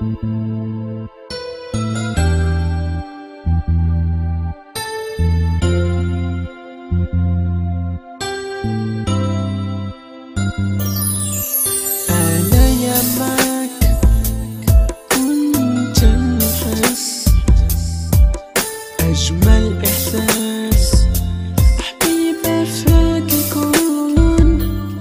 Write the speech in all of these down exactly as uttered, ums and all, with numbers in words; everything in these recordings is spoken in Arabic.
أنا يا معك كنت نحس أجمل إحساس حبيبي فيك الكون،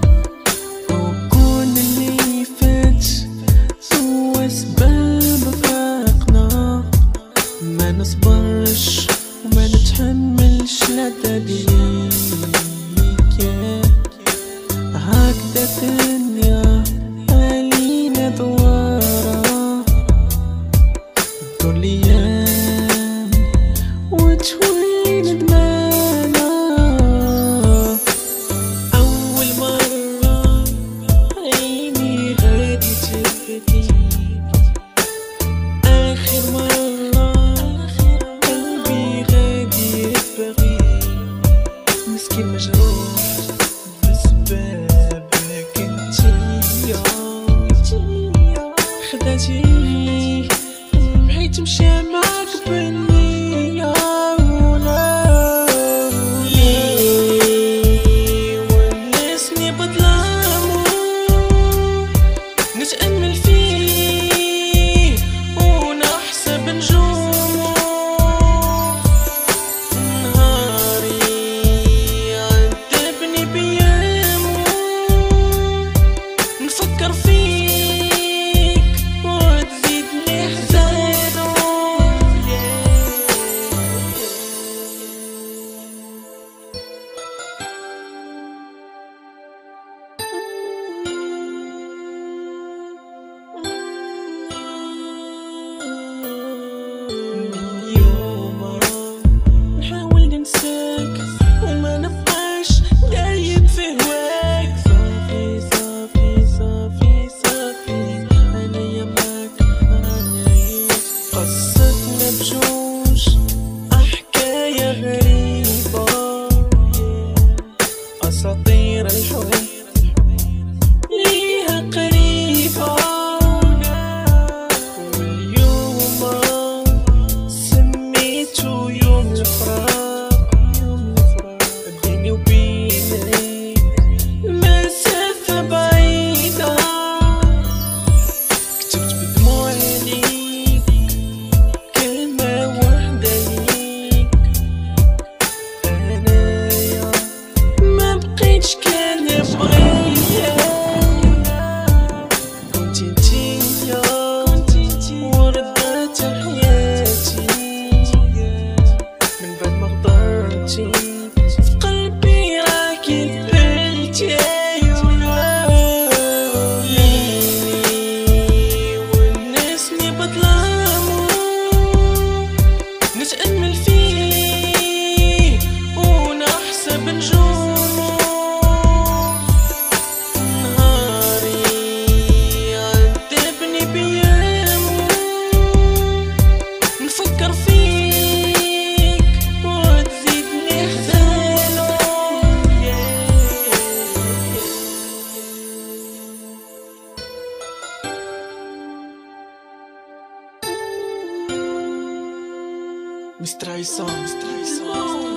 وكون اللي فات هو سبب فراقنا. ما نصبرش وما نتحملش العذاب هكذا الدنيا علينا دوارة، تدور ليام وتولي ندمانة. أول مرة عيني غادي تبكي، آخر مرة قلبي غادي يبغي. مسكين مجروح بسبابك انتيا، خدعتيني بغيت نمشي معاك بالنية. ليه ونسني بظلامو نتأمل فيه ونحسب نجومو. نهاري عذبني بيامو نفكر فيك وتزيدني حزانو. من يوم نحاول ننساك وما نبقاش دايب في هواك. صافي صافي صافي صافي أنا يا معاك نعيش قصتنا بجوج، حكاية غريبة أساطير الحب ليها قريبة. واليوم سميتو يوم الفراق، بيني وبينك مسافة بعيدة. كتبت بدموع عليك كلمة وحدة ليك، أنايا ما بقيتش كنبغيك. كنتي انتيا وردات حياتي من بعد ما غدرتي في قلبي راكي قبلتي. ليه ونسني بظلامو نتأمل فيه ونحسب نجومو. نهاري عذبني بيامو نفكر فيك وتزيدني حزانو. مستر عصام، مستر عصام.